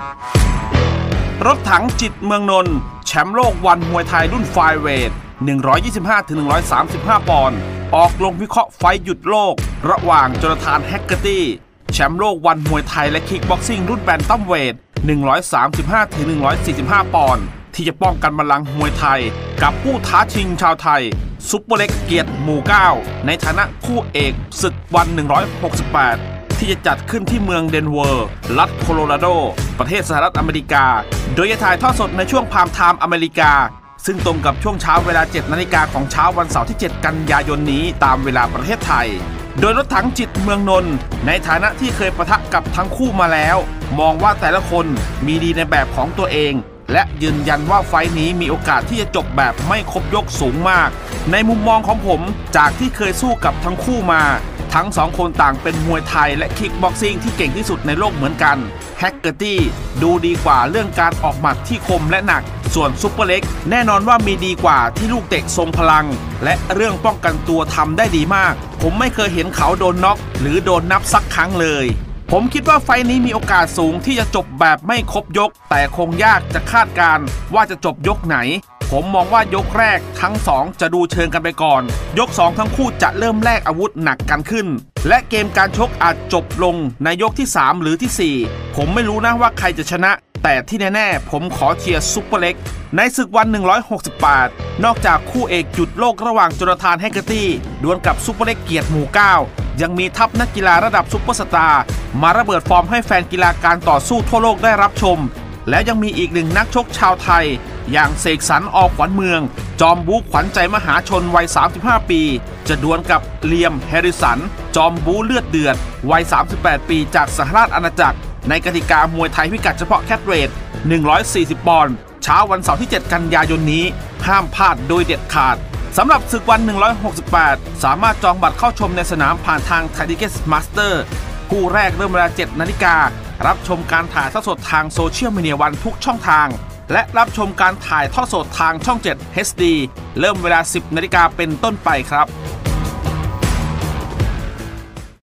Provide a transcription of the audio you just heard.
รถถังจิตเมืองนนท์แชมป์โลกวันมวยไทยรุ่นไฟเวท 125-135 ปอนด์ออกลงวิเคราะห์ไฟหยุดโลกระหว่างโจนาธานแฮกเกอร์ตี้แชมป์โลกวันมวยไทยและคิกบ็อกซิ่งรุ่นแบนตัมเวท 135-145 ปอนด์ที่จะป้องกันบัลลังก์มวยไทยกับผู้ท้าชิงชาวไทยซุปเปอร์เล็กเกียรติหมู่ 9ในฐานะคู่เอกศึกวัน 168ที่จะจัดขึ้นที่เมืองเดนเวอร์รัฐโคโลราโดประเทศสหรัฐอเมริกาโดยจะถ่ายทอดสดในช่วงพามไทม์อเมริกาซึ่งตรงกับช่วงเช้าเวลา 7 นาฬิกาของเช้าวันเสาร์ที่ 7 กันยายนนี้ตามเวลาประเทศไทยโดยรถถังจิตเมืองนนท์ในฐานะที่เคยปะทะกับทั้งคู่มาแล้วมองว่าแต่ละคนมีดีในแบบของตัวเองและยืนยันว่าไฟท์นี้มีโอกาสที่จะจบแบบไม่ครบยกสูงมากในมุมมองของผมจากที่เคยสู้กับทั้งคู่มาทั้งสองคนต่างเป็นมวยไทยและคิกบ็อกซิ่งที่เก่งที่สุดในโลกเหมือนกันแฮกเกอร์ตี้ดูดีกว่าเรื่องการออกหมัดที่คมและหนักส่วนซุปเปอร์เล็กแน่นอนว่ามีดีกว่าที่ลูกเตะทรงพลังและเรื่องป้องกันตัวทำได้ดีมากผมไม่เคยเห็นเขาโดนน็อกหรือโดนนับสักครั้งเลยผมคิดว่าไฟท์นี้มีโอกาสสูงที่จะจบแบบไม่ครบยกแต่คงยากจะคาดการณ์ว่าจะจบยกไหนผมมองว่ายกแรกทั้งสองจะดูเชิงกันไปก่อนยก2ทั้งคู่จะเริ่มแลกอาวุธหนักกันขึ้นและเกมการชกอาจจบลงในยกที่3หรือที่4ผมไม่รู้นะว่าใครจะชนะแต่ที่แน่ๆผมขอเชียร์ซุปเปอร์เล็กในศึกวัน 168นอกจากคู่เอกหยุดโลกระหว่างโจนาธานแฮกเกอร์ตี้ดวลกับซุปเปอร์เล็กเกียรติหมู่ 9ยังมีทัพนักกีฬาระดับซุปเปอร์สตาร์มาระเบิดฟอร์มให้แฟนกีฬาการต่อสู้ทั่วโลกได้รับชมและยังมีอีกหนึ่งนักชกชาวไทยอย่างเสกสรร อ.ขวัญเมืองจอมบู๊ขวัญใจมหาชนวัย35ปีจะดวลกับเลียมแฮริสันจอมบู๊เลือดเดือดวัย38ปีจากสหราชอาณาจักรในกติกามวยไทยพิกัดเฉพาะแคทเวท140 ปอนด์เช้าวันเสาร์ที่ 7 กันยายนนี้ห้ามพลาดโดยเด็ดขาดสำหรับศึกวัน 168สามารถจองบัตรเข้าชมในสนามผ่านทางไทยทิเก็ตมาสเตอร์คู่แรกเริ่มเวลา 7 นาฬิการัชมการถ่ายทอดสดทางโซเชียลมีเดียวันทุกช่องทางและรับชมการถ่ายทอดสดทางช่อง 7 HD เริ่มเวลา 10 นาฬิกาเป็นต้นไปครับ